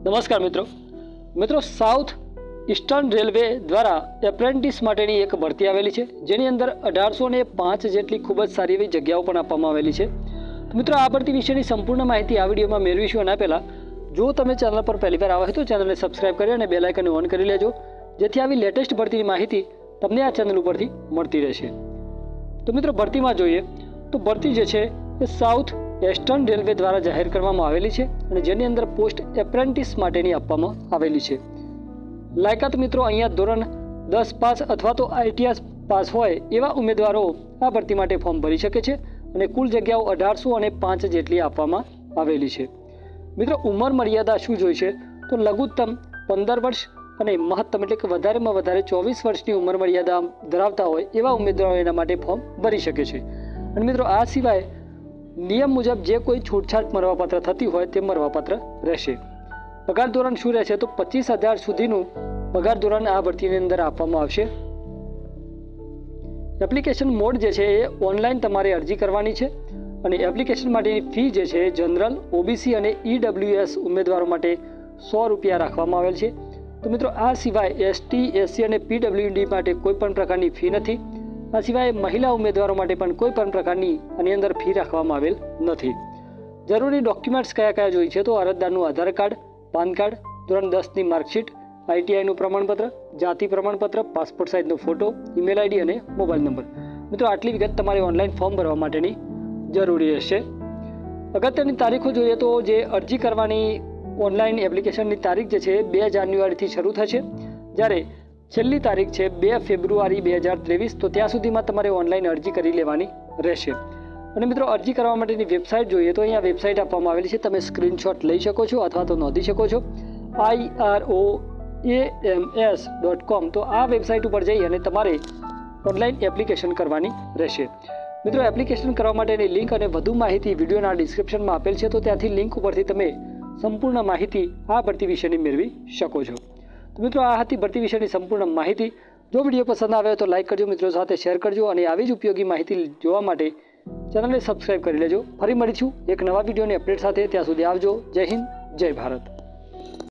નમસ્કાર મિત્રો South Eastern Railway દ્વારા એપ્રેન્ટિસ માટેની એક ભરતી આવેલી છે, જેની અંદર 1805 જેટલી ખૂબ જ સારી એવી જગ્યાઓ પણ આપવામાં આવેલી છે। તો મિત્રો આ ભરતી વિશેની સંપૂર્ણ માહિતી આ વિડીયોમાં મેળવીશું। અને પહેલાં જો તમે ચેનલ પર પહેલીવાર આવ્યા હોય તો ચેનલને સબસ્ક્રાઇબ કરી અને બેલ આઇકનને ઓન કરી લેજો, જેથી આવી લેટેસ્ટ ભરતીની માહિતી તમને આ ચેનલ ઉપરથી મળતી રહેશે। તો મિત્રો ભરતીમાં જોઈએ તો ભરતી જે છે એ સાઉથ ઈસ્ટર્ન રેલવે દ્વારા જાહેર કરવામાં આવેલી છે અને જેની અંદર પોસ્ટ એપ્રેન્ટિસ માટેની આપવામાં આવેલી છે। લાયકાત મિત્રો અહીંયા ધોરણ 10 પાસ અથવા તો ITS પાસ હોય એવા ઉમેદવારો આ ભરતી માટે ફોર્મ ભરી શકે છે અને કુલ જગ્યાઓ 1805 જેટલી આપવામાં આવેલી છે। મિત્રો ઉંમર મર્યાદા શું જોઈશે તો લઘુત્તમ 15 વર્ષ અને મહત્તમ એટલે કે વધારેમાં વધારે 24 વર્ષની ઉંમર મર્યાદા ધરાવતા હોય એવા ઉમેદવારો એના માટે ફોર્મ ભરી શકે છે। અને મિત્રો આ સિવાય નિયમ મુજબ જે કોઈ છૂટછાટ મળવાપાત્ર થતી હોય તે મળવાપાત્ર રહેશે। પગાર ધોરણ શું રહેશે તો 25,000 સુધીનું પગાર ધોરણ આ ભરતીની અંદર આપવામાં આવશે। એપ્લિકેશન મોડ જે છે એ ઓનલાઈન તમારે અરજી કરવાની છે અને એપ્લિકેશન માટેની ફી જે છે જનરલ, OBC અને EWS ઉમેદવારો માટે 100 રૂપિયા રાખવામાં આવેલ છે। તો મિત્રો આ સિવાય ST, SC અને PWD માટે કોઈ પણ પ્રકારની ફી નથી। આ સિવાય મહિલા ઉમેદવારો માટે પણ કોઈ પણ પ્રકારની આની અંદર ફી રાખવામાં આવેલ નથી। જરૂરી ડોક્યુમેન્ટ્સ કયા કયા જોઈએ છે તો અરજદારનું આધાર કાર્ડ, પાન કાર્ડ, ધોરણ 10ની માર્કશીટ, ITIનું પ્રમાણપત્ર, જાતિ પ્રમાણપત્ર, પાસપોર્ટ સાઇઝનો ફોટો, ઈમેલ ID અને મોબાઈલ નંબર। મિત્રો આટલી વિગત તમારે ઓનલાઈન ફોર્મ ભરવા માટેની જરૂરી રહેશે। અગત્યની તારીખો જોઈએ તો જે અરજી કરવાની ઓનલાઈન એપ્લિકેશનની તારીખ જે છે 2 જાન્યુઆરીથી શરૂ થશે, જ્યારે છેલ્લી તારીખ છે 2 ફેબ્રુઆરી 2023। તો ત્યાં સુધીમાં તમારે ઓનલાઈન અરજી કરી લેવાની રહેશે। અને મિત્રો અરજી કરવા માટેની વેબસાઇટ જોઈએ તો અહીંયા વેબસાઇટ આપવામાં આવેલી છે, તમે સ્ક્રીનશોટ લઈ શકો છો અથવા તો નોંધી શકો છો, IROAMS.com। તો આ વેબસાઇટ ઉપર જઈ અને તમારે ઓનલાઈન એપ્લિકેશન કરવાની રહેશે। મિત્રો એપ્લિકેશન કરવા માટેની લિંક અને વધુ માહિતી વિડીયોના ડિસ્ક્રિપ્શનમાં આપેલ છે, તો ત્યાંથી લિંક ઉપરથી તમે સંપૂર્ણ માહિતી આ ભરતી વિશેની મેળવી શકો છો। તો મિત્રો આ હતી ભરતી વિશેની સંપૂર્ણ માહિતી। જો વિડીયો પસંદ આવે તો લાઇક કરજો, મિત્રો સાથે શેર કરજો અને આવી જ ઉપયોગી માહિતી જોવા માટે ચેનલને સબસ્ક્રાઇબ કરી લેજો। ફરી મળીશું એક નવા વિડીયોની અપડેટ સાથે, ત્યાં સુધી આવજો। જય હિન્દ, જય ભારત।